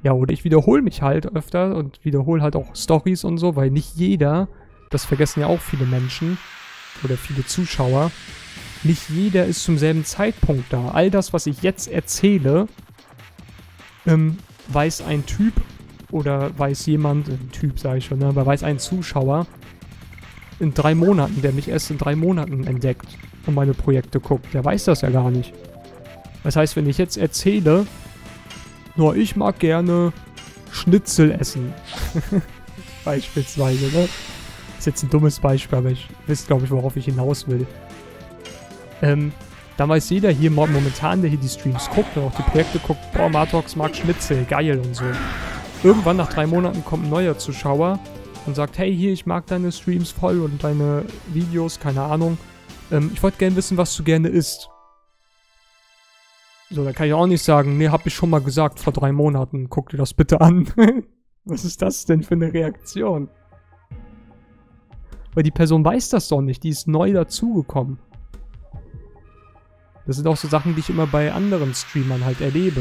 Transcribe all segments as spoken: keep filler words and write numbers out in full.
Ja, oder ich wiederhole mich halt öfter und wiederhole halt auch Storys und so, weil nicht jeder, das vergessen ja auch viele Menschen oder viele Zuschauer, nicht jeder ist zum selben Zeitpunkt da. All das, was ich jetzt erzähle, ähm, weiß ein Typ oder weiß jemand, ein Typ sage ich schon, ne, aber weiß ein Zuschauer in drei Monaten, der mich erst in drei Monaten entdeckt und meine Projekte guckt. Der weiß das ja gar nicht. Das heißt, wenn ich jetzt erzähle, nur ich mag gerne Schnitzel essen. Beispielsweise, ne? Ist jetzt ein dummes Beispiel, aber ich wisst, glaube ich, worauf ich hinaus will. Ähm, da weiß jeder hier momentan, der hier die Streams guckt und auch die Projekte guckt, boah, Martox mag Schnitzel, geil und so. Irgendwann nach drei Monaten kommt ein neuer Zuschauer und sagt, hey, hier, ich mag deine Streams voll und deine Videos, keine Ahnung. Ähm, ich wollte gerne wissen, was du gerne isst. So, da kann ich auch nicht sagen, nee, hab ich schon mal gesagt vor drei Monaten, guck dir das bitte an. Was ist das denn für eine Reaktion? Weil die Person weiß das doch nicht, die ist neu dazugekommen. Das sind auch so Sachen, die ich immer bei anderen Streamern halt erlebe.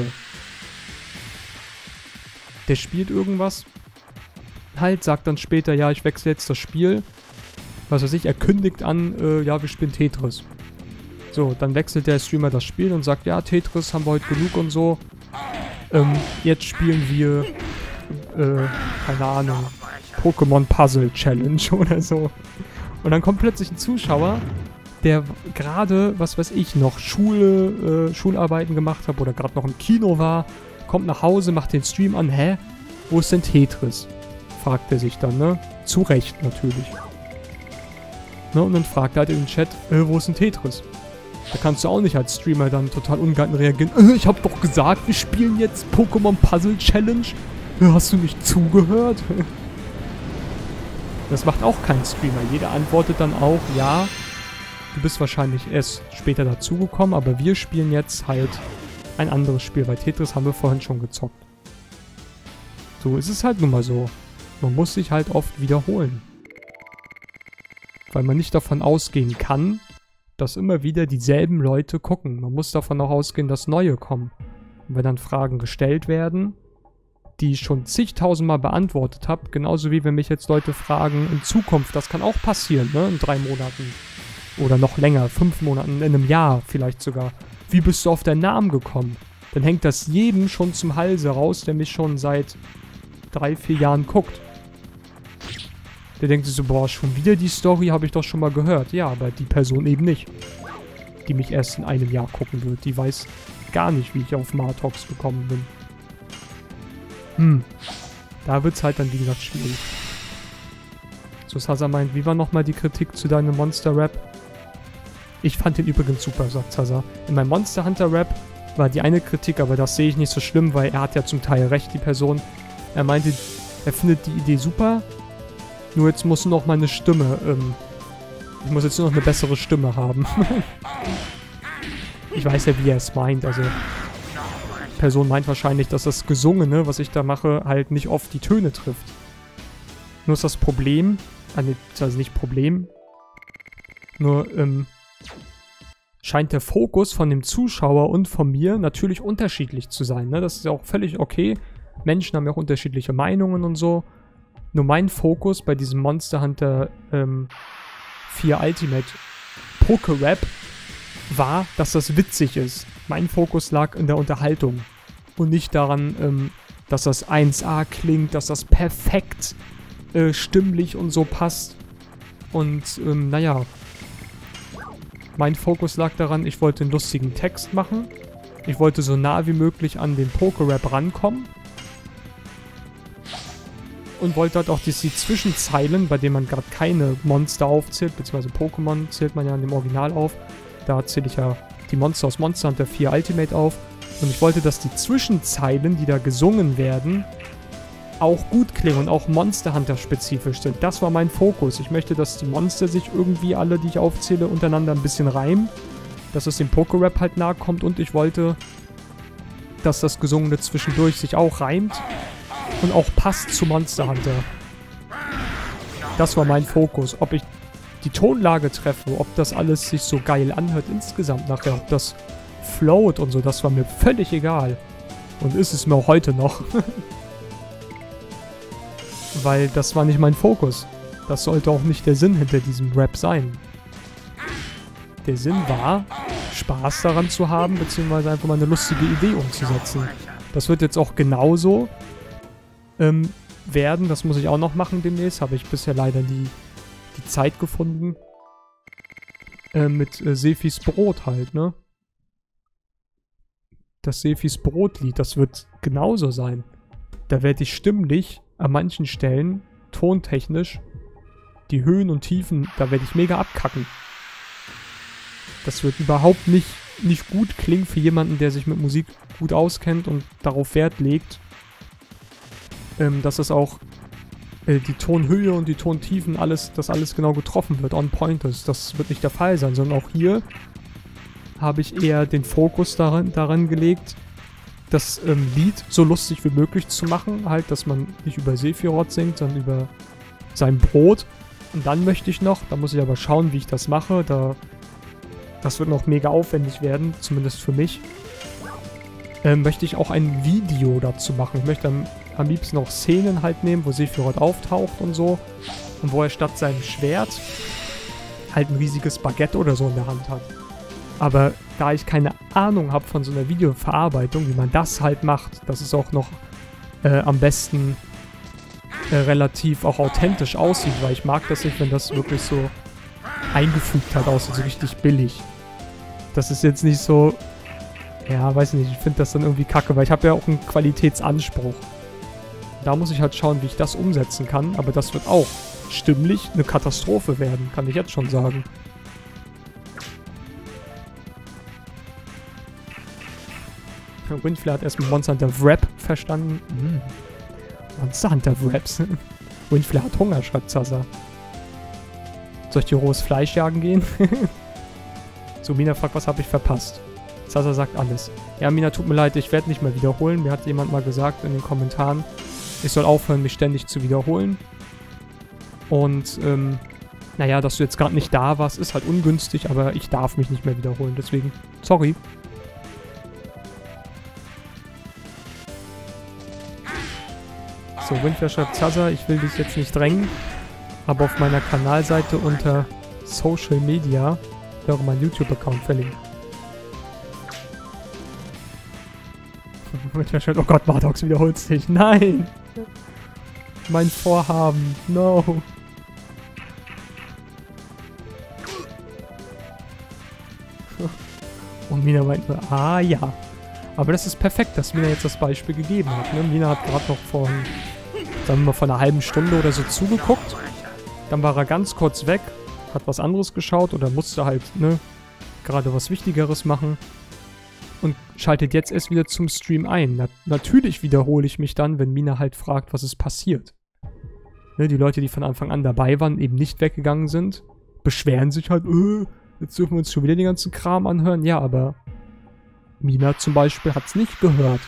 Der spielt irgendwas, halt, sagt dann später, ja, ich wechsle jetzt das Spiel. Was weiß ich, er kündigt an, äh, ja, wir spielen Tetris. So, dann wechselt der Streamer das Spiel und sagt, ja, Tetris haben wir heute genug und so. Ähm, jetzt spielen wir, äh, keine Ahnung, Pokémon Puzzle Challenge oder so. Und dann kommt plötzlich ein Zuschauer, der gerade, was weiß ich, noch Schule, äh, Schularbeiten gemacht hat oder gerade noch im Kino war, kommt nach Hause, macht den Stream an, hä? Wo ist denn Tetris? Fragt er sich dann, ne? Zu Recht natürlich. Ne? Und dann fragt er halt in den Chat, äh, wo ist denn Tetris? Da kannst du auch nicht als Streamer dann total ungehalten reagieren. Äh, ich hab doch gesagt, wir spielen jetzt Pokémon Puzzle Challenge. Äh, hast du nicht zugehört? Das macht auch kein Streamer. Jeder antwortet dann auch, ja, du bist wahrscheinlich erst später dazugekommen, aber wir spielen jetzt halt ein anderes Spiel. Bei Tetris haben wir vorhin schon gezockt. So ist es halt nun mal so. Man muss sich halt oft wiederholen. Weil man nicht davon ausgehen kann, dass immer wieder dieselben Leute gucken. Man muss davon auch ausgehen, dass neue kommen. Und wenn dann Fragen gestellt werden, die ich schon zigtausendmal beantwortet habe, genauso wie wenn mich jetzt Leute fragen, in Zukunft, das kann auch passieren, ne, in drei Monaten. Oder noch länger, fünf Monaten, in einem Jahr vielleicht sogar. Wie bist du auf deinen Namen gekommen? Dann hängt das jedem schon zum Halse raus, der mich schon seit drei, vier Jahren guckt. Der denkt sich so, boah, schon wieder die Story, habe ich doch schon mal gehört. Ja, aber die Person eben nicht. Die mich erst in einem Jahr gucken wird. Die weiß gar nicht, wie ich auf Martox gekommen bin. Hm. Da wird es halt dann, wie gesagt, schwierig. So, Zaza meint, wie war nochmal die Kritik zu deinem Monster-Rap? Ich fand den übrigens super, sagt Zaza. In meinem Monster Hunter-Rap war die eine Kritik, aber das sehe ich nicht so schlimm, weil er hat ja zum Teil recht, die Person. Er meinte, er findet die Idee super, nur jetzt muss noch mal eine Stimme, ähm, ich muss jetzt nur noch eine bessere Stimme haben. Ich weiß ja, wie er es meint, also die Person meint wahrscheinlich, dass das Gesungene, was ich da mache, halt nicht oft die Töne trifft. Nur ist das Problem, also nicht Problem, nur, ähm, scheint der Fokus von dem Zuschauer und von mir natürlich unterschiedlich zu sein, ne? Das ist ja auch völlig okay. Menschen haben ja auch unterschiedliche Meinungen und so. Nur mein Fokus bei diesem Monster Hunter ähm, vier Ultimate Poké-Rap war, dass das witzig ist. Mein Fokus lag in der Unterhaltung und nicht daran, ähm, dass das eins A klingt, dass das perfekt äh, stimmlich und so passt. Und ähm, naja, mein Fokus lag daran, ich wollte einen lustigen Text machen. Ich wollte so nah wie möglich an den Poké-Rap rankommen. Und wollte halt auch die, die Zwischenzeilen, bei denen man gerade keine Monster aufzählt, beziehungsweise Pokémon zählt man ja in dem Original auf. Da zähle ich ja die Monster aus Monster Hunter vier Ultimate auf. Und ich wollte, dass die Zwischenzeilen, die da gesungen werden, auch gut klingen und auch Monster Hunter spezifisch sind. Das war mein Fokus. Ich möchte, dass die Monster sich irgendwie alle, die ich aufzähle, untereinander ein bisschen reimen. Dass es dem Poké-Rap halt nahe kommt. Und ich wollte, dass das Gesungene zwischendurch sich auch reimt. Und auch passt zu Monster Hunter. Das war mein Fokus. Ob ich die Tonlage treffe, ob das alles sich so geil anhört insgesamt nachher, ob das float und so, das war mir völlig egal. Und ist es mir auch heute noch. Weil das war nicht mein Fokus. Das sollte auch nicht der Sinn hinter diesem Rap sein. Der Sinn war, Spaß daran zu haben, beziehungsweise einfach mal eine lustige Idee umzusetzen. Das wird jetzt auch genauso ähm, werden. Das muss ich auch noch machen demnächst. Habe ich bisher leider die, die Zeit gefunden. Äh, mit äh, Sefis Brot halt, ne? Das Sefis Brotlied, das wird genauso sein. Da werde ich stimmlich an manchen Stellen, tontechnisch, die Höhen und Tiefen, da werde ich mega abkacken. Das wird überhaupt nicht, nicht gut klingen für jemanden, der sich mit Musik gut auskennt und darauf Wert legt, ähm, dass es auch äh, die Tonhöhe und die Tontiefen, alles, dass alles genau getroffen wird, on point ist. Das wird nicht der Fall sein, sondern auch hier habe ich eher den Fokus daran, daran gelegt, das ähm, Lied so lustig wie möglich zu machen. Halt, dass man nicht über Sephiroth singt, sondern über sein Brot. Und dann möchte ich noch, da muss ich aber schauen, wie ich das mache. Da, das wird noch mega aufwendig werden, zumindest für mich. Ähm, möchte ich auch ein Video dazu machen. Ich möchte am, am liebsten auch Szenen halt nehmen, wo Sephiroth auftaucht und so. Und wo er statt seinem Schwert halt ein riesiges Baguette oder so in der Hand hat. Aber da ich keine Ahnung habe von so einer Videoverarbeitung, wie man das halt macht, dass es auch noch äh, am besten äh, relativ auch authentisch aussieht, weil ich mag das nicht, wenn das wirklich so eingefügt halt aussieht, so richtig billig. Das ist jetzt nicht so, ja, weiß nicht, ich finde das dann irgendwie kacke, weil ich habe ja auch einen Qualitätsanspruch. Da muss ich halt schauen, wie ich das umsetzen kann, aber das wird auch stimmlich eine Katastrophe werden, kann ich jetzt schon sagen. Windflare hat erstmal Monster Hunter Wrap verstanden. Hm. Monster Hunter Wraps. Windflare hat Hunger, schreibt Zaza. Soll ich dir rohes Fleisch jagen gehen? So, Mina fragt, was habe ich verpasst? Zaza sagt alles. Ja, Mina, tut mir leid, ich werde nicht mehr wiederholen. Mir hat jemand mal gesagt in den Kommentaren, ich soll aufhören, mich ständig zu wiederholen. Und, ähm, naja, dass du jetzt gerade nicht da warst, ist halt ungünstig, aber ich darf mich nicht mehr wiederholen. Deswegen, sorry. So, Windflare schreibt, Zaza, ich will dich jetzt nicht drängen, aber auf meiner Kanalseite unter Social Media wäre mein YouTube-Account verlinkt. Windflare schreibt, oh Gott, Martox, wiederholst dich. Nein! Mein Vorhaben. No. Und Mina meint nur, ah ja. Aber das ist perfekt, dass Mina jetzt das Beispiel gegeben hat. Ne? Mina hat gerade noch vor, sagen wir mal, vor einer halben Stunde oder so zugeguckt. Dann war er ganz kurz weg, hat was anderes geschaut oder musste halt, ne, gerade was Wichtigeres machen. Und schaltet jetzt erst wieder zum Stream ein. Na, natürlich wiederhole ich mich dann, wenn Mina halt fragt, was ist passiert. Ne, die Leute, die von Anfang an dabei waren, eben nicht weggegangen sind, beschweren sich halt, äh, jetzt dürfen wir uns schon wieder den ganzen Kram anhören. Ja, aber Mina zum Beispiel hat es nicht gehört.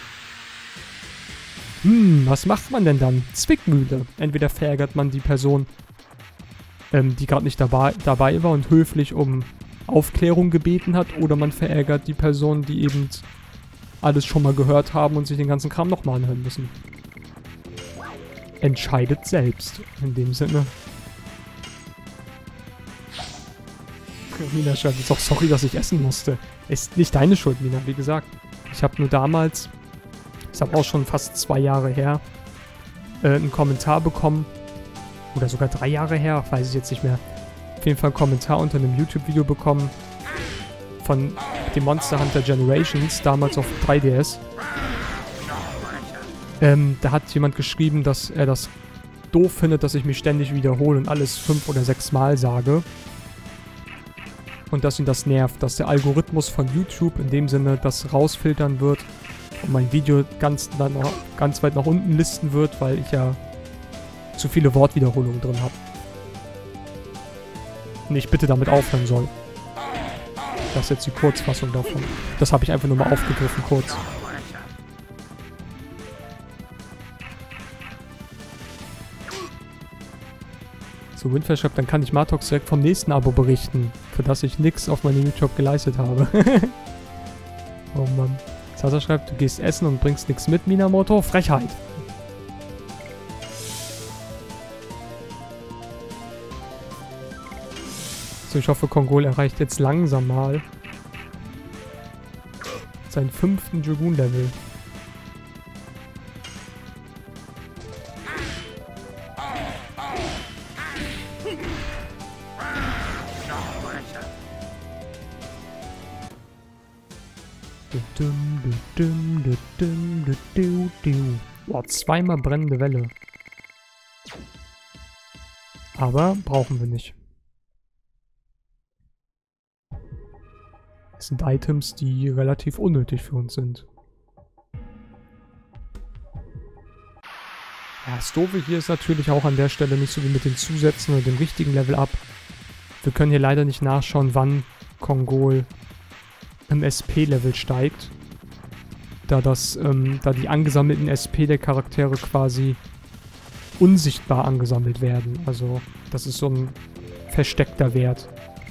Hm, was macht man denn dann? Zwickmühle. Entweder verärgert man die Person, ähm, die gerade nicht dabei, dabei war und höflich um Aufklärung gebeten hat, oder man verärgert die Person, die eben alles schon mal gehört haben und sich den ganzen Kram nochmal anhören müssen. Entscheidet selbst, in dem Sinne. Mina schreibt jetzt auch, sorry, dass ich essen musste. Ist nicht deine Schuld, Mina, wie gesagt. Ich habe nur damals, ist aber auch schon fast zwei Jahre her, äh, einen Kommentar bekommen. Oder sogar drei Jahre her, weiß ich jetzt nicht mehr. Auf jeden Fall einen Kommentar unter einem YouTube-Video bekommen von dem Monster Hunter Generations, damals auf drei D S. Ähm, da hat jemand geschrieben, dass er das doof findet, dass ich mich ständig wiederhole und alles fünf oder sechs Mal sage. Und dass ihn das nervt, dass der Algorithmus von YouTube in dem Sinne das rausfiltern wird und mein Video ganz, dann noch, ganz weit nach unten listen wird, weil ich ja zu viele Wortwiederholungen drin habe. Und ich bitte damit aufhören soll. Das ist jetzt die Kurzfassung davon. Das habe ich einfach nur mal aufgegriffen, kurz. So, Windflare schreibt, dann kann ich Martox direkt vom nächsten Abo berichten, für das ich nix auf meinem YouTube geleistet habe. Oh Mann. Zaza schreibt, du gehst essen und bringst nichts mit, Minamoto. Frechheit. So, ich hoffe, Kongol erreicht jetzt langsam mal seinen fünften Dragoon-Level. Boah, zweimal brennende Welle. Aber brauchen wir nicht. Das sind Items, die relativ unnötig für uns sind. Ja, das Doofe hier ist natürlich auch an der Stelle nicht so wie mit den Zusätzen oder dem richtigen Level-Up. Wir können hier leider nicht nachschauen, wann Kongol im S P-Level steigt. Da, das, ähm, da die angesammelten S P der Charaktere quasi unsichtbar angesammelt werden. Also das ist so ein versteckter Wert.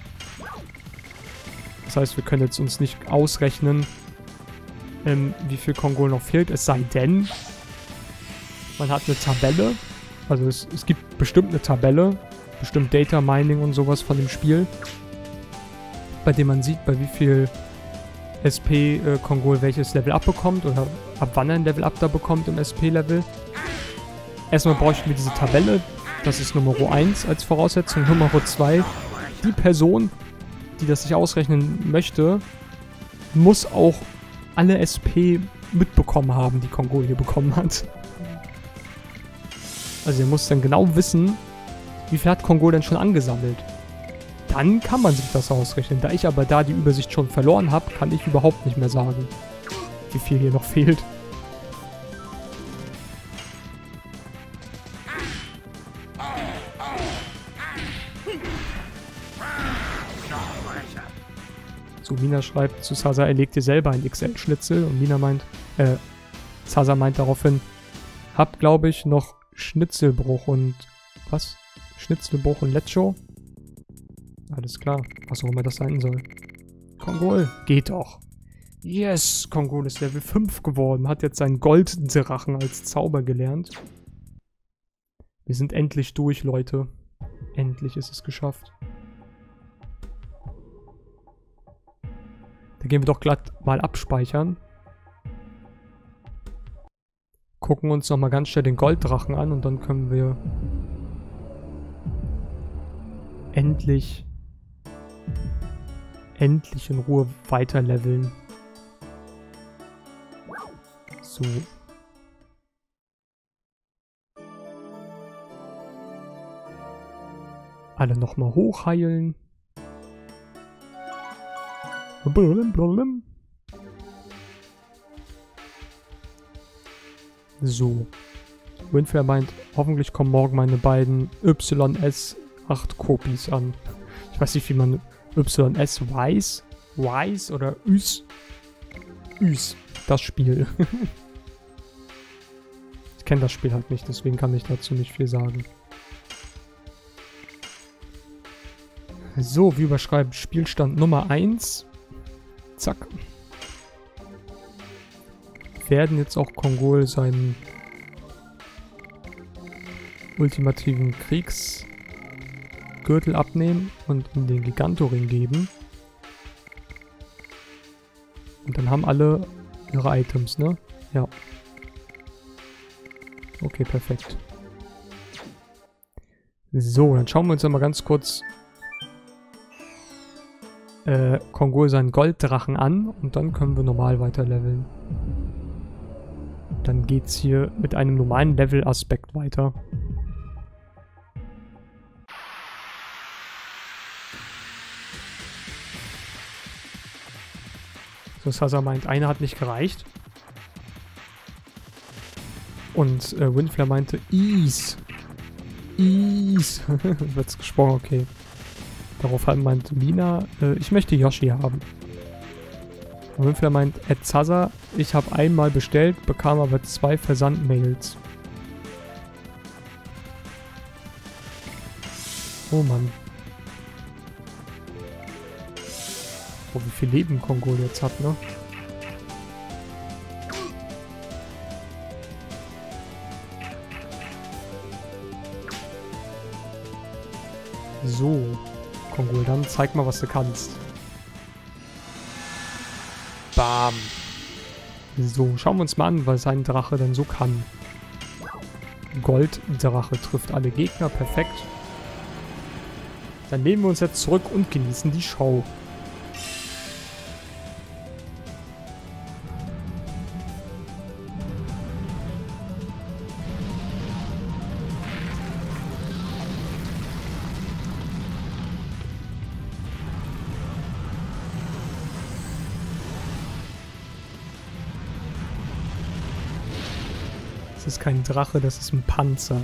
Das heißt, wir können jetzt uns nicht ausrechnen, ähm, wie viel Kongol noch fehlt. Es sei denn, man hat eine Tabelle. Also es, es gibt bestimmt eine Tabelle, bestimmt Data Mining und sowas von dem Spiel, bei dem man sieht, bei wie viel S P äh, Kongol welches Level abbekommt oder ab wann er ein Level up da bekommt im S P-Level. Erstmal bräuchten wir diese Tabelle. Das ist Nummer eins als Voraussetzung. Nummer zwei, die Person, die das sich ausrechnen möchte, muss auch alle S P mitbekommen haben, die Kongol hier bekommen hat. Also er muss dann genau wissen, wie viel hat Kongol denn schon angesammelt. Dann kann man sich das ausrechnen. Da ich aber da die Übersicht schon verloren habe, kann ich überhaupt nicht mehr sagen, wie viel hier noch fehlt. So, Mina schreibt zu Sasa, er legt dir selber ein X L-Schnitzel. Und Mina meint, äh, Sasa meint daraufhin, hab, glaube ich, noch Schnitzelbruch und, was? Schnitzelbruch und Lecho? Alles klar, was auch immer das sein soll. Kongol, geht doch. Yes, Kongol ist Level fünf geworden, hat jetzt seinen Golddrachen als Zauber gelernt. Wir sind endlich durch, Leute. Endlich ist es geschafft. Da gehen wir doch glatt mal abspeichern. Gucken uns nochmal ganz schnell den Golddrachen an und dann können wir endlich endlich in Ruhe weiter leveln. So. Alle nochmal hochheilen. So. Winfrey meint, hoffentlich kommen morgen meine beiden Y S acht Kopis an. Ich weiß nicht, wie man Y S weiß, weiß oder Üs. Üs. Das Spiel. Ich kenne das Spiel halt nicht, deswegen kann ich dazu nicht viel sagen. So, wir überschreiben Spielstand Nummer eins. Zack. Werden jetzt auch Kongol seinen ultimativen Kriegsgürtel abnehmen und ihm den Gigantoring geben. Und dann haben alle ihre Items, ne? Ja. Okay, perfekt. So, dann schauen wir uns mal ganz kurz äh, Kongol seinen Golddrachen an und dann können wir normal weiter leveln. Dann geht's hier mit einem normalen Level-Aspekt weiter. So, Sasa meint, einer hat nicht gereicht. Und äh, Winfrey meinte, Ease. Ease. Wird's gesprochen, okay. Daraufhin meinte Mina, äh, ich möchte Yoshi haben. Und Winfrey meint, Ed Sasa, ich habe einmal bestellt, bekam aber zwei Versandmails. Oh Mann. Oh, wie viel Leben Kongol jetzt hat, ne? So. Kongol. Dann zeig mal, was du kannst. Bam. So, schauen wir uns mal an, was sein Drache denn so kann. Golddrache trifft alle Gegner. Perfekt. Dann lehnen wir uns jetzt zurück und genießen die Show. Das ist kein Drache, das ist ein Panzer.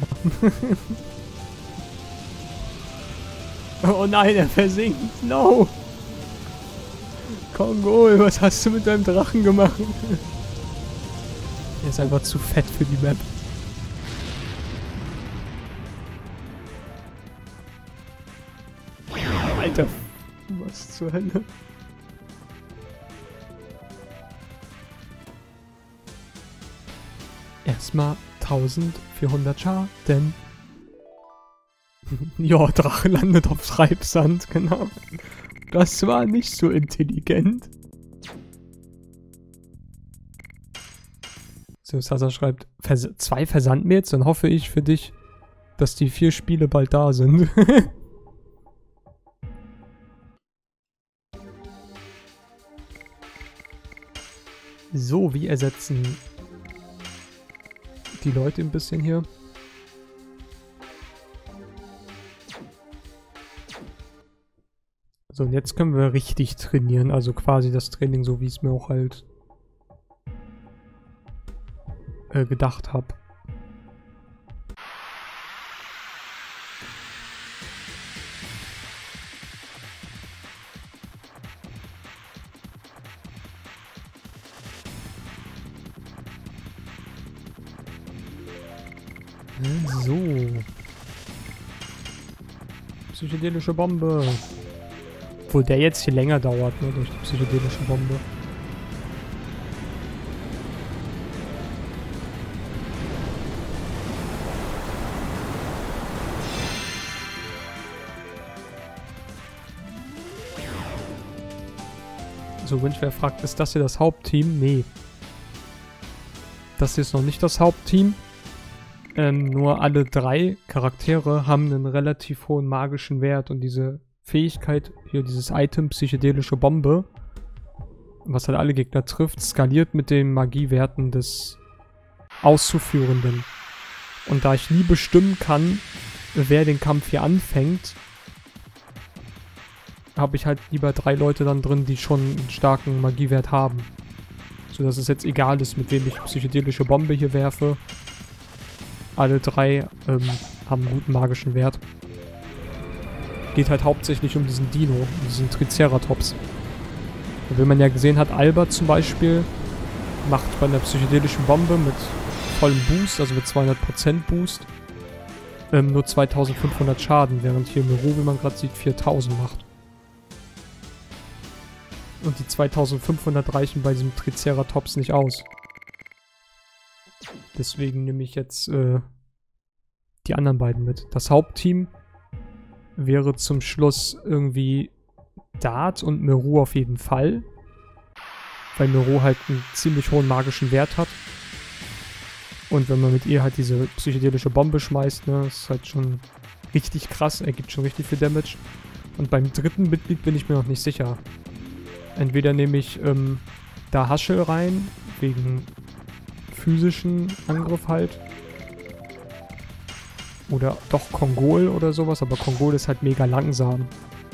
Oh nein, er versinkt. No! Kongol, was hast du mit deinem Drachen gemacht? Er ist einfach zu fett für die Map. Alter, was zur Hölle? Erstmal eintausendvierhundert Schaden. Ja, Drache landet auf Treibsand, genau. Das war nicht so intelligent. So, Sasa schreibt, Vers zwei Versandmails, dann hoffe ich für dich, dass die vier Spiele bald da sind. So, wie ersetzen die Leute ein bisschen hier? So, und jetzt können wir richtig trainieren, also quasi das Training, so wie ich es mir auch halt äh, gedacht habe. So. Psychedelische Bombe. Obwohl der jetzt hier länger dauert, ne, durch die psychedelische Bombe. So, Windschwer fragt, ist das hier das Hauptteam? Nee. Das hier ist noch nicht das Hauptteam. Ähm, nur alle drei Charaktere haben einen relativ hohen magischen Wert und diese Fähigkeit, hier dieses Item, psychedelische Bombe, was halt alle Gegner trifft, skaliert mit den Magiewerten des Auszuführenden. Und da ich nie bestimmen kann, wer den Kampf hier anfängt, habe ich halt lieber drei Leute dann drin, die schon einen starken Magiewert haben. Sodass es jetzt egal ist, mit wem ich psychedelische Bombe hier werfe. Alle drei ähm, haben einen guten magischen Wert. Geht halt hauptsächlich um diesen Dino, um diesen Triceratops. Und wie man ja gesehen hat, Albert zum Beispiel macht bei einer psychedelischen Bombe mit vollem Boost, also mit zweihundert Prozent Boost, ähm, nur zweitausendfünfhundert Schaden, während hier Meru, wie man gerade sieht, viertausend macht. Und die zweitausendfünfhundert reichen bei diesem Triceratops nicht aus. Deswegen nehme ich jetzt äh, die anderen beiden mit. Das Hauptteam wäre zum Schluss irgendwie Dart und Meru auf jeden Fall. Weil Meru halt einen ziemlich hohen magischen Wert hat. Und wenn man mit ihr halt diese psychedelische Bombe schmeißt, ne, ist halt schon richtig krass. Er gibt schon richtig viel Damage. Und beim dritten Mitglied bin ich mir noch nicht sicher. Entweder nehme ich ähm, da Haschel rein, wegen physischen Angriff halt. Oder doch Kongol oder sowas, aber Kongol ist halt mega langsam.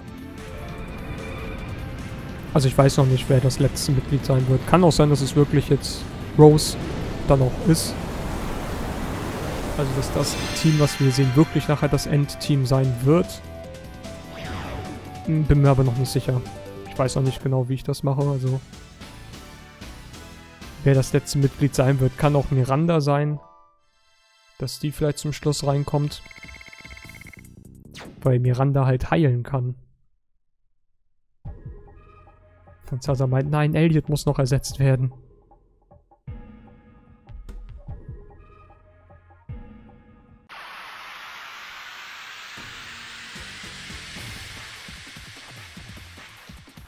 Also ich weiß noch nicht, wer das letzte Mitglied sein wird. Kann auch sein, dass es wirklich jetzt Rose dann auch ist. Also dass das Team, was wir sehen, wirklich nachher das Endteam sein wird. Bin mir aber noch nicht sicher. Ich weiß noch nicht genau, wie ich das mache, also wer das letzte Mitglied sein wird. Kann auch Miranda sein, dass die vielleicht zum Schluss reinkommt. Weil Miranda halt heilen kann. Dann Zaza meint, nein, Elliot muss noch ersetzt werden.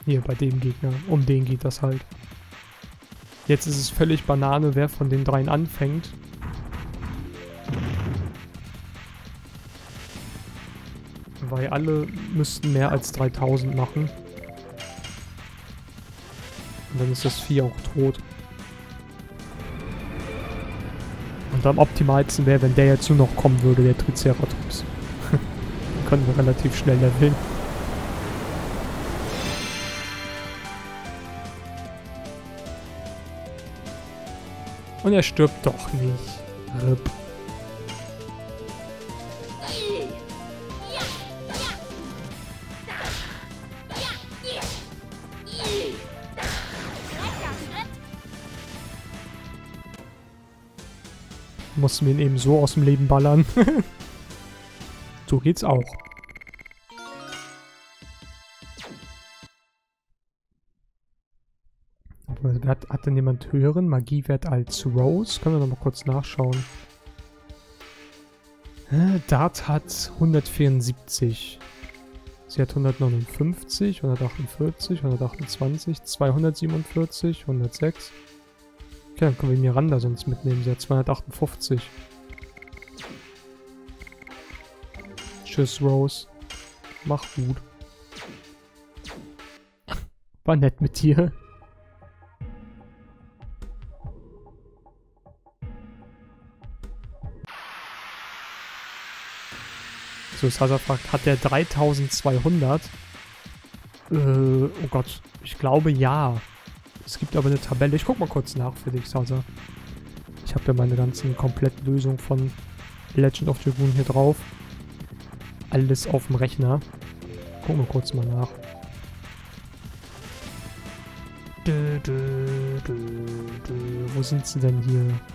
Hier, bei dem Gegner. Um den geht das halt. Jetzt ist es völlig Banane, wer von den dreien anfängt. Weil alle müssten mehr als dreitausend machen. Und dann ist das Vieh auch tot. Und am optimalsten wäre, wenn der jetzt nur noch kommen würde, der Triceratops. Dann können wir relativ schnell leveln. Und er stirbt doch nicht. R I P. Mussten wir ihn eben so aus dem Leben ballern. So geht's auch. Hat, hat denn jemand höheren Magiewert als Rose? Können wir noch mal kurz nachschauen. Äh, Dart hat hundertvierundsiebzig. Sie hat hundertneunundfünfzig, hundertachtundvierzig, hundertachtundzwanzig, zweihundertsiebenundvierzig, hundertsechs. Okay, dann können wir Miranda sonst mitnehmen. Sie hat zweihundertachtundfünfzig. Tschüss, Rose. Mach gut. War nett mit dir. So, Sasa fragt, hat der dreitausendzweihundert? Äh, oh Gott. Ich glaube, ja. Es gibt aber eine Tabelle. Ich guck mal kurz nach für dich, Sasa. Ich habe ja meine ganzen Komplettlösungen von Legend of Dragoon hier drauf. Alles auf dem Rechner. Gucken wir kurz mal nach. Dö, dö, dö, dö. Wo sind sie denn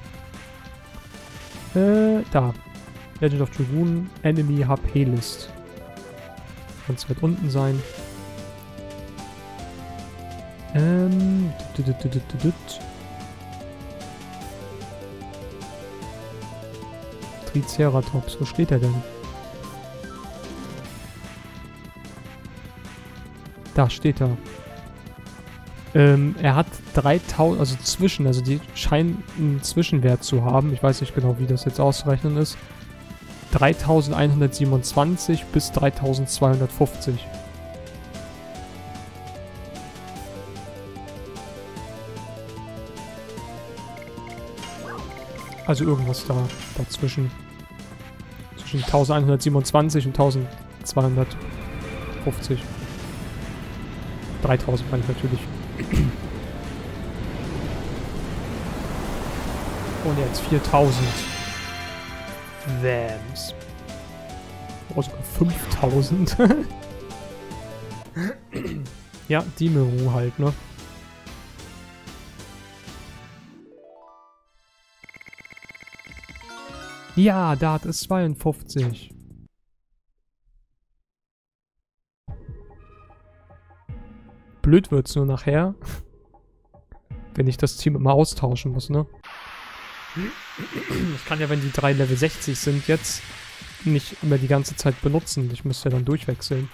hier? Äh, da. Legend of Dragoon Enemy H P List. Ganz weit unten sein. Ähm. Triceratops, wo steht er denn? Da steht er. Ähm, er hat dreitausend, also zwischen, also die scheinen einen Zwischenwert zu haben. Ich weiß nicht genau, wie das jetzt auszurechnen ist. dreitausendeinhundertsiebenundzwanzig bis dreitausendzweihundertfünfzig. Also irgendwas da dazwischen. Zwischen eintausendeinhundertsiebenundzwanzig und eintausendzweihundertfünfzig. dreitausend meine ich natürlich. Und jetzt viertausend. Wams. Oh, sogar fünftausend. Ja, die Meru halt, ne? Ja, Dart ist zweiundfünfzig. Blöd wird's nur nachher, wenn ich das Team immer austauschen muss, ne? Ich kann ja, wenn die drei Level sechzig sind jetzt, nicht immer die ganze Zeit benutzen. Ich müsste ja dann durchwechseln.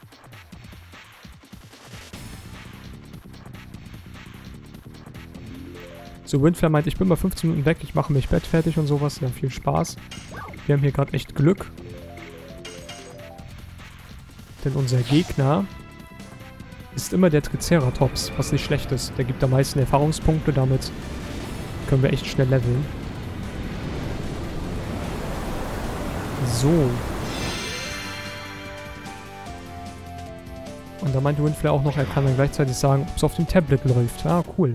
So, Windflare meint, ich bin mal fünfzehn Minuten weg, ich mache mich Bett fertig und sowas. Ja, viel Spaß. Wir haben hier gerade echt Glück. Denn unser Gegner ist immer der Triceratops, was nicht schlecht ist. Der gibt am meisten Erfahrungspunkte, damit können wir echt schnell leveln. So. Und da meinte Windflare auch noch, er kann dann gleichzeitig sagen, ob es auf dem Tablet läuft. Ah, cool.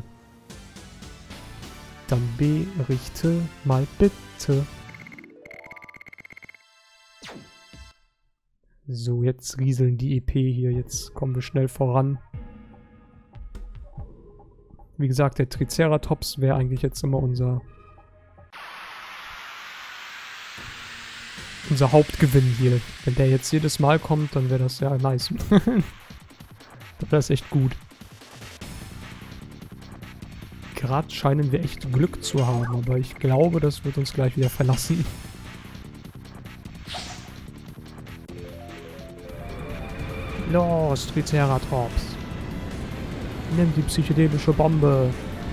Dann berichte mal bitte. So, jetzt rieseln die E P hier. Jetzt kommen wir schnell voran. Wie gesagt, der Triceratops wäre eigentlich jetzt immer unser unser Hauptgewinn hier. Wenn der jetzt jedes Mal kommt, dann wäre das ja nice. Dann wäre das echt gut. Gerade scheinen wir echt Glück zu haben, aber ich glaube, das wird uns gleich wieder verlassen. Los, Triceratops. Nimm die psychedelische Bombe.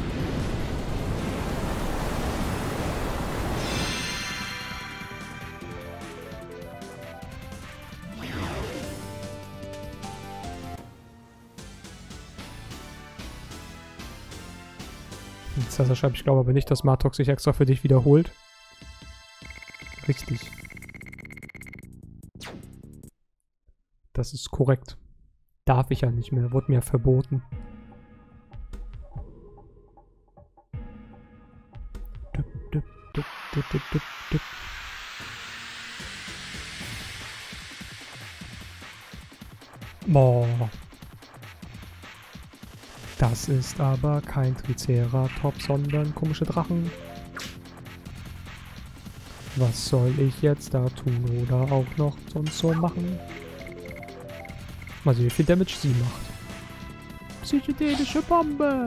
Sascha schreibt, ich glaube aber nicht, dass Martok sich extra für dich wiederholt. Richtig. Das ist korrekt. Darf ich ja nicht mehr. Wurde mir verboten. Dup, dup, dup, dup, dup, dup. Boah. Das ist aber kein Triceratops, sondern komische Drachen. Was soll ich jetzt da tun oder auch noch sonst so machen? Mal sehen, wie viel Damage sie macht. Psychedelische Bombe!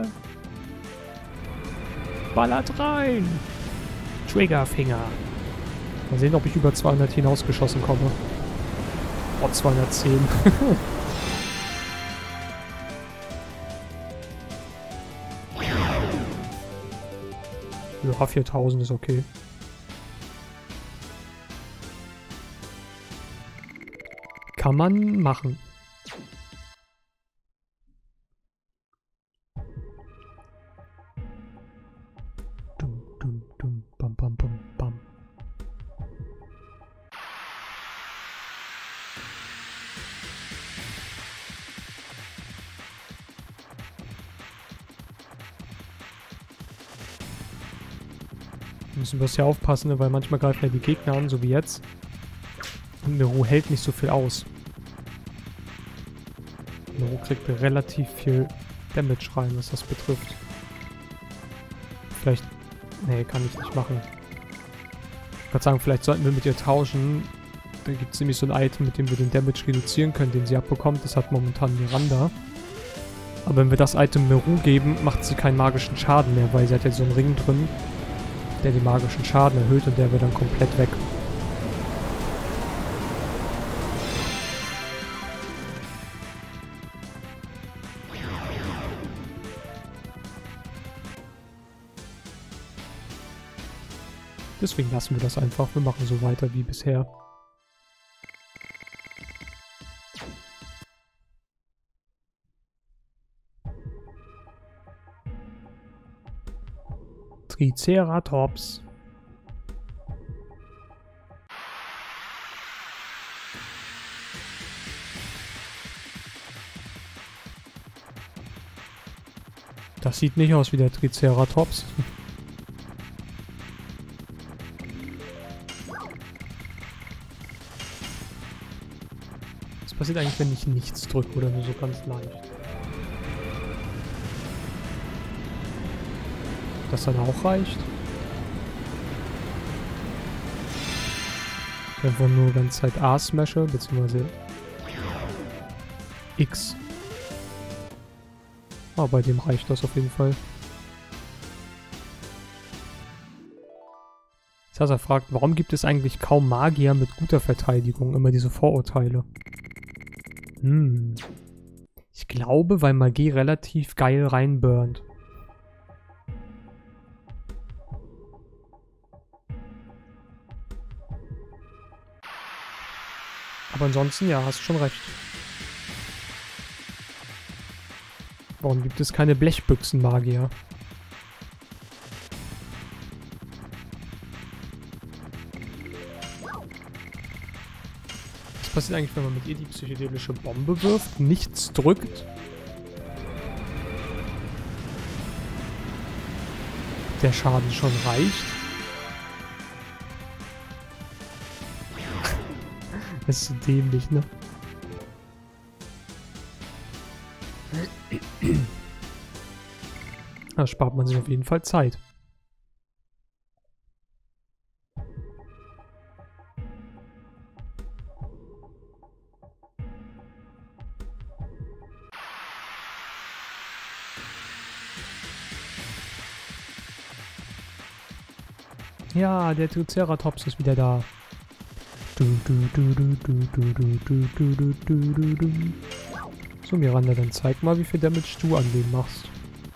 Ballert rein! Triggerfinger! Mal sehen, ob ich über zweihundert hinausgeschossen komme. Oh, zweihundertzehn. Ja, viertausend ist okay. Kann man machen. Dum, dum, dum, bam, bam, bam, bam. Müssen wir hier aufpassen, ne? Weil manchmal greifen ja die Gegner an, so wie jetzt. Und Meru hält nicht so viel aus. Meru kriegt relativ viel Damage rein, was das betrifft. Vielleicht... Nee, kann ich nicht machen. Ich würde sagen, vielleicht sollten wir mit ihr tauschen. Da gibt es nämlich so ein Item, mit dem wir den Damage reduzieren können, den sie abbekommt. Das hat momentan Miranda. Aber wenn wir das Item Meru geben, macht sie keinen magischen Schaden mehr, weil sie hat ja so einen Ring drin, der den magischen Schaden erhöht und der wird dann komplett weg. Deswegen lassen wir das einfach. Wir machen so weiter wie bisher. Triceratops. Das sieht nicht aus wie der Triceratops. Was passiert eigentlich, wenn ich nichts drücke oder nur so ganz leicht? Das dann auch reicht. Ich einfach nur ganz Zeit A smashe, beziehungsweise X. Aber bei dem reicht das auf jeden Fall. Sasa fragt, warum gibt es eigentlich kaum Magier mit guter Verteidigung? Immer diese Vorurteile. Hm. Ich glaube, weil Magie relativ geil reinburnt. Aber ansonsten, ja, hast du schon recht. Warum gibt es keine Blechbüchsen-Magier? Was passiert eigentlich, wenn man mit ihr die psychedelische Bombe wirft? Nichts drückt? Der Schaden schon reicht? Das ist so dämlich, ne? Da spart man sich auf jeden Fall Zeit. Ja, der Triceratops ist wieder da. Du, du, du, du, du, du, du, du, du, du, du, du. So, Miranda, dann zeig mal, wie viel Damage du an dem machst.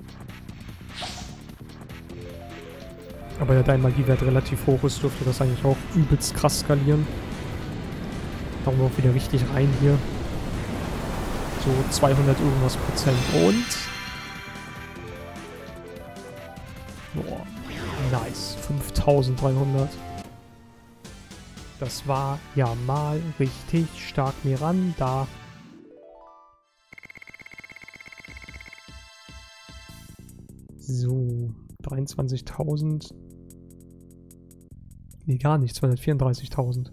Aber da dein Magiewert relativ hoch ist, dürfte das eigentlich auch übelst krass skalieren. Machen wir auch wieder richtig rein hier. So zweihundert irgendwas Prozent. Und... Boah, nice. fünftausenddreihundert. Das war ja mal richtig stark, Miranda. So, dreiundzwanzigtausend. Nee, gar nicht, zweihundertvierunddreißigtausend.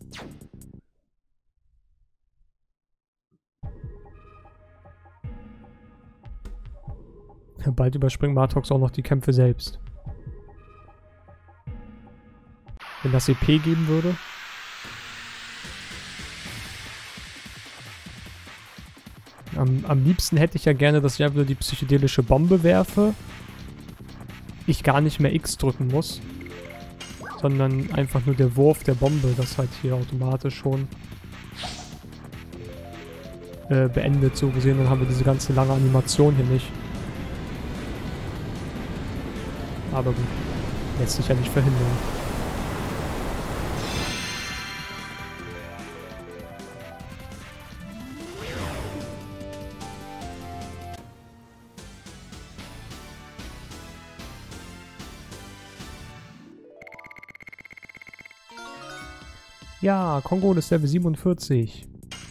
Ja, bald überspringt Martox auch noch die Kämpfe selbst. Wenn das E P geben würde. Am, am liebsten hätte ich ja gerne, dass ich einfach nur die psychedelische Bombe werfe. Ich gar nicht mehr X drücken muss. Sondern einfach nur der Wurf der Bombe, das halt hier automatisch schon äh, beendet, so gesehen. Dann haben wir diese ganze lange Animation hier nicht. Aber gut, lässt sich ja nicht verhindern. Ja, Kongo ist Level siebenundvierzig.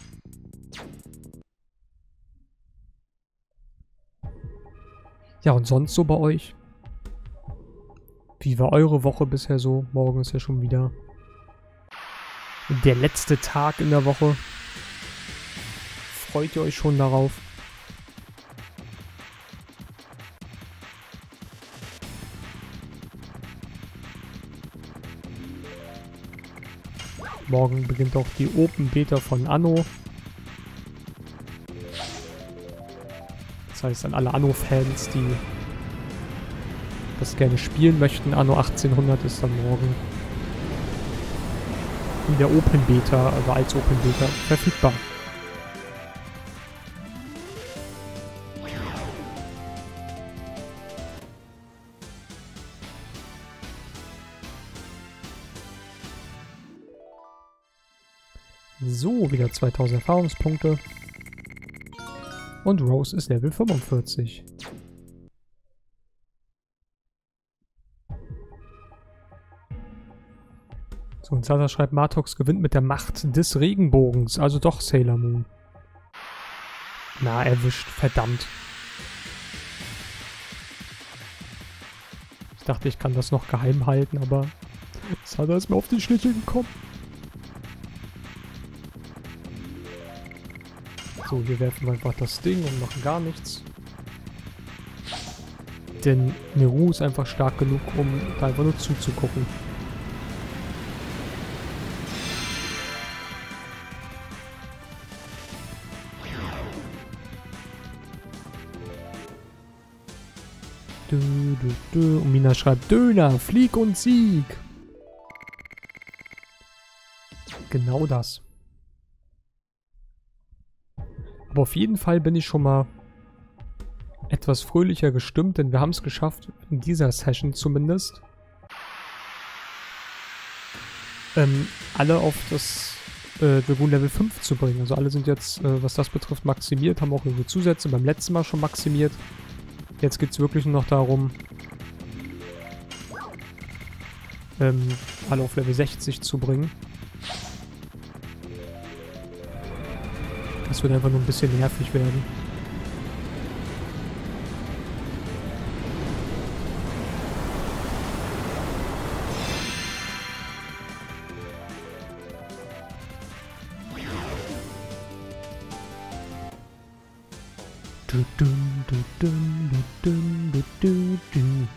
Ja, und sonst so bei euch? Wie war eure Woche bisher so? Morgen ist ja schon wieder der letzte Tag in der Woche. Freut ihr euch schon darauf? Morgen beginnt auch die Open Beta von Anno. Das heißt, an alle Anno-Fans, die das gerne spielen möchten, Anno achtzehnhundert ist dann morgen in der Open Beta, also als Open Beta, verfügbar. So, wieder zweitausend Erfahrungspunkte. Und Rose ist Level fünfundvierzig. So, und Sasa schreibt, Martox gewinnt mit der Macht des Regenbogens. Also doch Sailor Moon. Na, erwischt. Verdammt. Ich dachte, ich kann das noch geheim halten, aber Sasa ist mir auf die Schliche gekommen. So, hier werfen wir einfach das Ding und machen gar nichts. Denn Miru ist einfach stark genug, um da einfach nur zuzugucken. Du, du, du. Und Mina schreibt, Döner, Flieg und Sieg. Genau das. Aber auf jeden Fall bin ich schon mal etwas fröhlicher gestimmt, denn wir haben es geschafft, in dieser Session zumindest, ähm, alle auf das äh, Dragoon Level fünf zu bringen. Also alle sind jetzt, äh, was das betrifft, maximiert, haben auch ihre Zusätze beim letzten Mal schon maximiert. Jetzt geht es wirklich nur noch darum, ähm, alle auf Level sechzig zu bringen. Das wird einfach nur ein bisschen nervig werden. Du, du, du, du, du, du, du, du.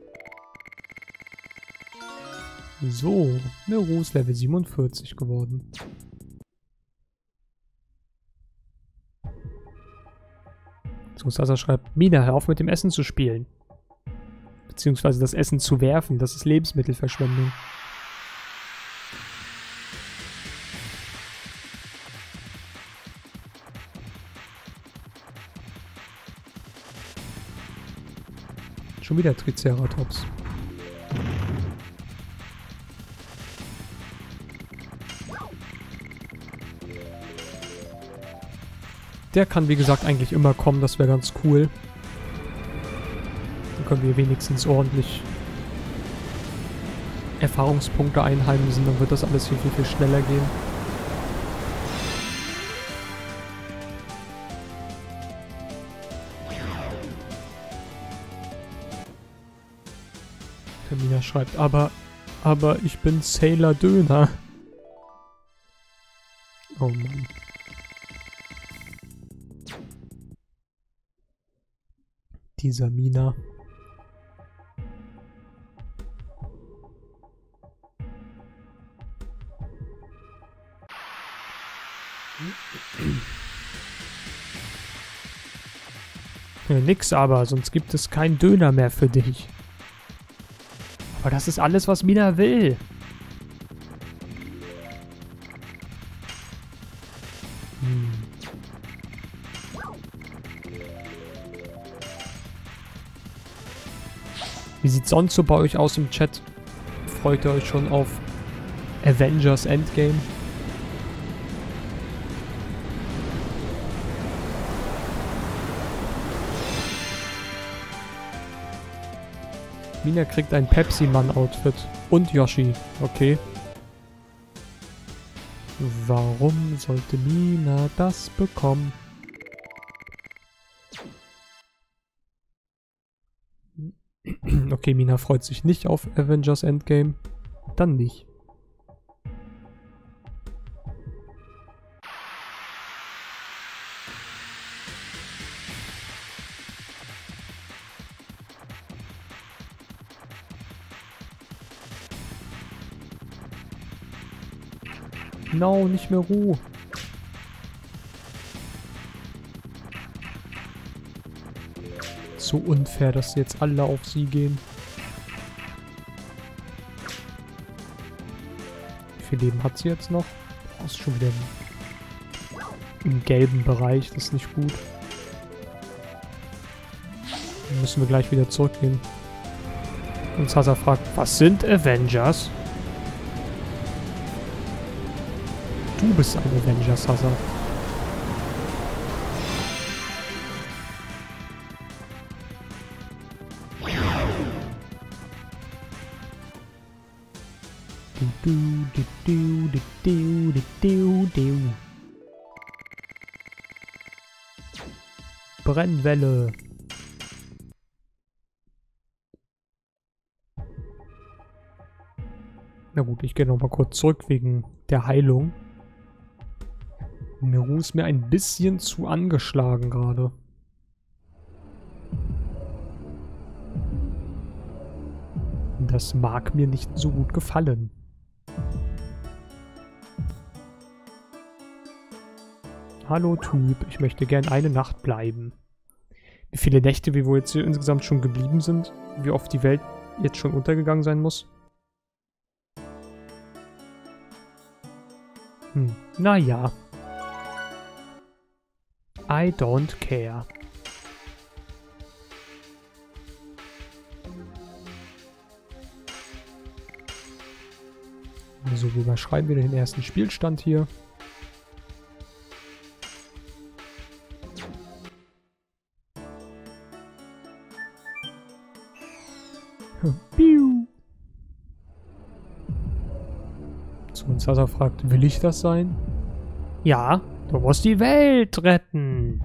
So, Miru ist Level siebenundvierzig geworden. So, Sasa schreibt, Mina, hör auf mit dem Essen zu spielen. Beziehungsweise das Essen zu werfen. Das ist Lebensmittelverschwendung. Schon wieder Triceratops. Der kann, wie gesagt, eigentlich immer kommen. Das wäre ganz cool. Dann können wir wenigstens ordentlich Erfahrungspunkte einheimsen. Dann wird das alles viel, viel, viel schneller gehen. Termina schreibt, aber, aber ich bin Sailor Döner. Oh Mann. Dieser Mina. Ja, nix aber, sonst gibt es keinen Döner mehr für dich. Aber das ist alles, was Mina will. Hm. Wie sieht's sonst so bei euch aus im Chat? Freut ihr euch schon auf Avengers Endgame? Mina kriegt ein Pepsi-Mann-Outfit. Und Yoshi. Okay. Warum sollte Mina das bekommen? Okay, Mina freut sich nicht auf Avengers Endgame. Dann nicht. No, nicht mehr Ruhe. So unfair, dass jetzt alle auf sie gehen. Wie viel Leben hat sie jetzt noch? Oh, ist schon wieder im, im gelben Bereich. Das ist nicht gut. Dann müssen wir gleich wieder zurückgehen. Und Sasa fragt, was sind Avengers? Du bist ein Avenger, Sasa. Du, du, du, du, du, du, du, du. Brennwelle. Na gut, ich gehe noch mal kurz zurück wegen der Heilung. Meru ist mir ein bisschen zu angeschlagen gerade. Das mag mir nicht so gut gefallen. Hallo Typ, ich möchte gern eine Nacht bleiben. Wie viele Nächte wir wohl jetzt hier insgesamt schon geblieben sind? Wie oft die Welt jetzt schon untergegangen sein muss? Hm, naja. I don't care. So, wir überschreiben wieder den ersten Spielstand hier. Piu. So, und Sasa fragt, will ich das sein? Ja, du musst die Welt retten.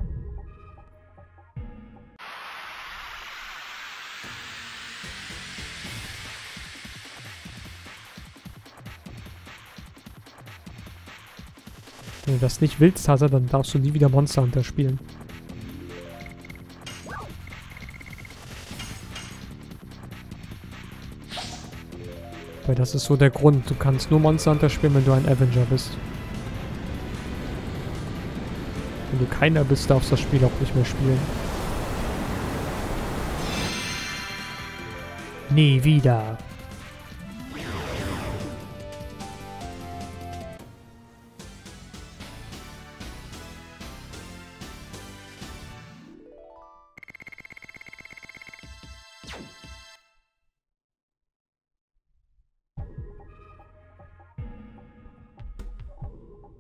Wenn du das nicht willst, Sasa, dann darfst du nie wieder Monster Hunter spielen. Weil das ist so der Grund. Du kannst nur Monster Hunter spielen, wenn du ein Avenger bist. Wenn du keiner bist, darfst du das Spiel auch nicht mehr spielen. Nie wieder.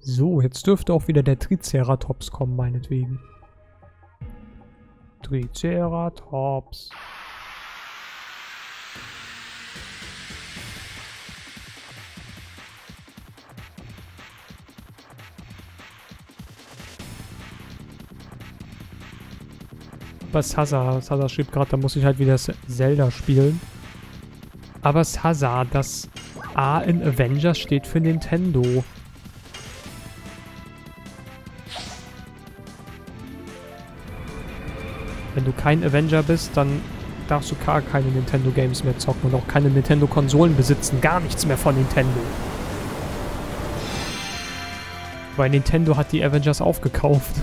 So, jetzt dürfte auch wieder der Triceratops kommen, meinetwegen. Triceratops. Aber Sasa, Sasa schrieb gerade, da muss ich halt wieder Zelda spielen. Aber Sasa, das A in Avengers steht für Nintendo. Wenn du kein Avenger bist, dann darfst du gar keine Nintendo Games mehr zocken und auch keine Nintendo Konsolen besitzen. Gar nichts mehr von Nintendo. Weil Nintendo hat die Avengers aufgekauft.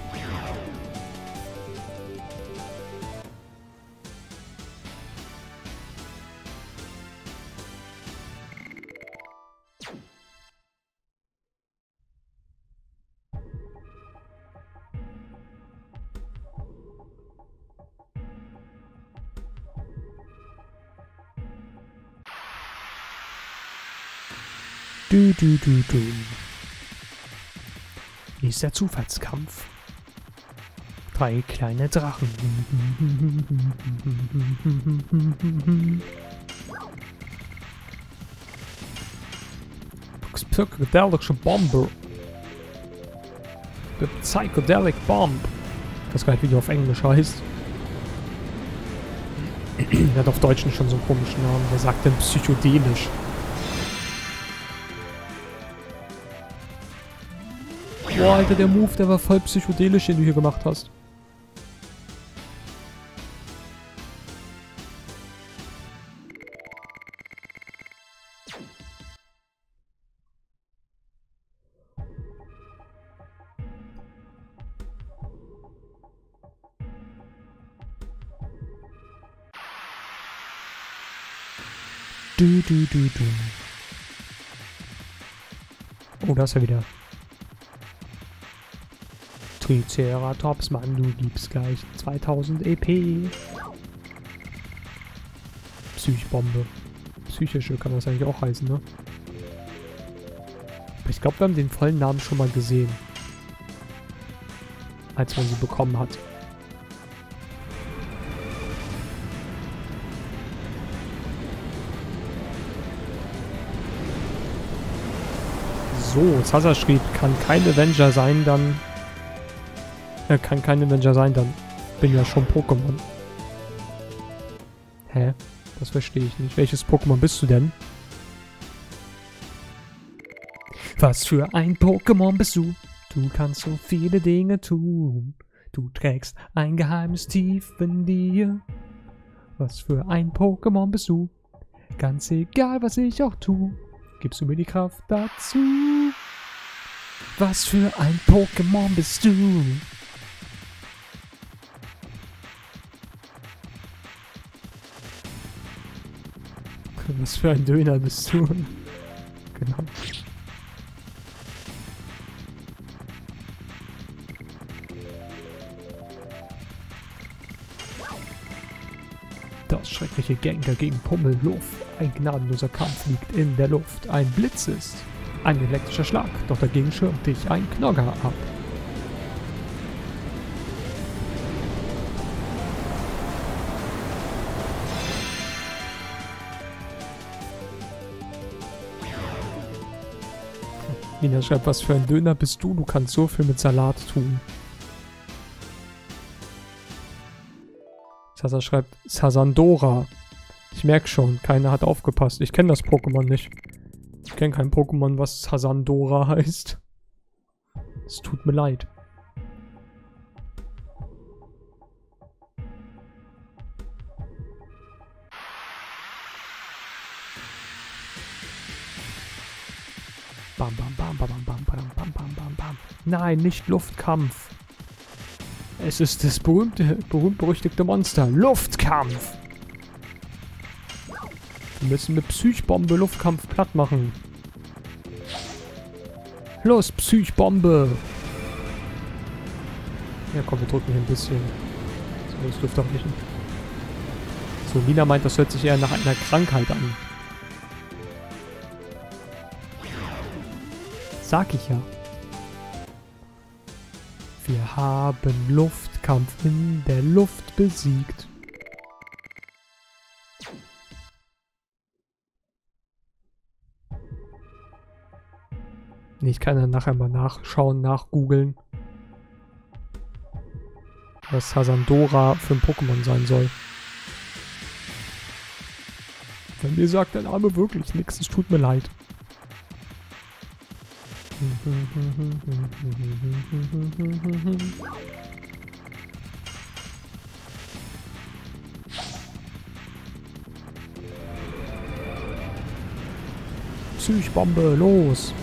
Du, du, du, du. Nächster Zufallskampf. Drei kleine Drachen. Psychedelic Bombe. The Psychedelic Bomb. Ich weiß gar nicht, wie die auf Englisch heißt. Der hat auf Deutsch nicht schon so einen komischen Namen. Der sagt dann psychedelisch. Boah, Alter, der Move, der war voll psychedelisch, den du hier gemacht hast. Du, du, du, du. Oh, da ist er wieder. Triceratops, Mann, du gibst gleich zweitausend E P. Psychbombe. Psychische kann das eigentlich auch heißen, ne? Aber ich glaube, wir haben den vollen Namen schon mal gesehen. Als man sie bekommen hat. So, Sasa schrieb, kann kein Avenger sein, dann... Er kann kein Avenger sein, dann bin ja schon Pokémon. Hä? Das verstehe ich nicht. Welches Pokémon bist du denn? Was für ein Pokémon bist du? Du kannst so viele Dinge tun. Du trägst ein Geheimnis tief in dir. Was für ein Pokémon bist du? Ganz egal, was ich auch tue, gibst du mir die Kraft dazu. Was für ein Pokémon bist du? Was für ein Döner bist du? Genau. Das schreckliche Gengar gegen Pummelluft. Ein gnadenloser Kampf liegt in der Luft. Ein Blitz ist ein elektrischer Schlag, doch dagegen schirmt dich ein Knogger ab. Nina schreibt, was für ein Döner bist du? Du kannst so viel mit Salat tun. Sasa schreibt, Sasandora. Ich merke schon, keiner hat aufgepasst. Ich kenne das Pokémon nicht. Ich kenne kein Pokémon, was Sasandora heißt. Es tut mir leid. Bam, bam, bam, bam, bam, bam, bam, bam, bam, bam. Nein, nicht Luftkampf. Es ist das berühmte, berühmt-berüchtigte Monster. Luftkampf! Wir müssen mit Psychbombe Luftkampf platt machen. Los, Psychbombe! Ja, komm, wir drücken hier ein bisschen. So, das dürfte auch nicht. So, Lina meint, das hört sich eher nach einer Krankheit an. Sag ich ja. Wir haben Luftkampf in der Luft besiegt. Nee, ich kann dann nachher mal nachschauen, nachgoogeln, was Hazandora für ein Pokémon sein soll. Wenn mir sagt der Name wirklich nichts, es tut mir leid. Psychbombe, los!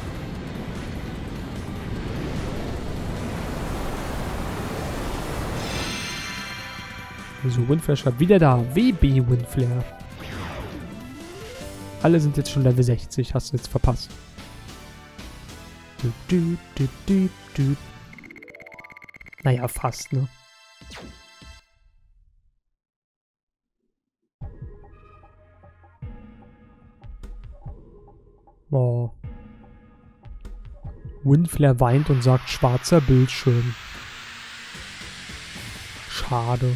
Wieso Windflare schreibt wieder da? W B Windflare. Alle sind jetzt schon Level sechzig, hast du jetzt verpasst. Du, du, du, du, du. Naja, fast, ne? Oh. Windflare weint und sagt schwarzer Bildschirm. Schade.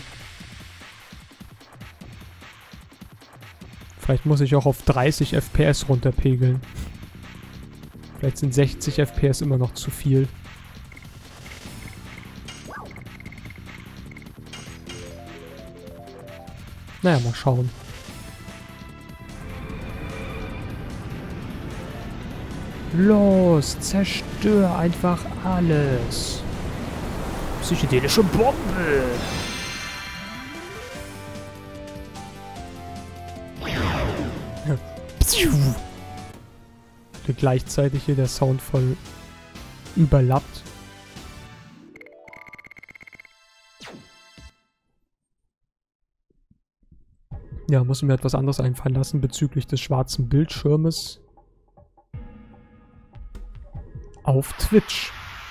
Vielleicht muss ich auch auf dreißig F P S runterpegeln. Vielleicht sind sechzig F P S immer noch zu viel. Naja, mal schauen. Los, zerstör einfach alles. Psychedelische Bombe. Und gleichzeitig hier der Sound voll überlappt. Ja, muss ich mir etwas anderes einfallen lassen bezüglich des schwarzen Bildschirmes auf Twitch.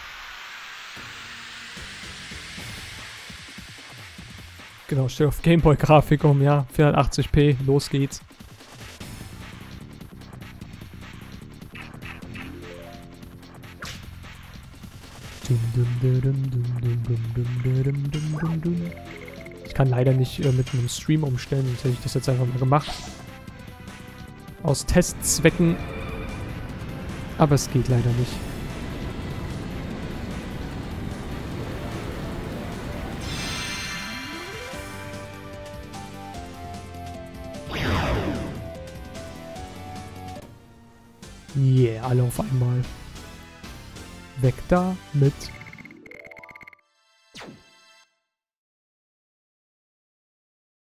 Genau, steht auf Gameboy-Grafik um, ja, vierhundertachtzig p, los geht's. Ich kann leider nicht äh, mit einem Stream umstellen, sonst hätte ich das jetzt einfach mal gemacht. Aus Testzwecken. Aber es geht leider nicht. Yeah, alle auf einmal. Weg da mit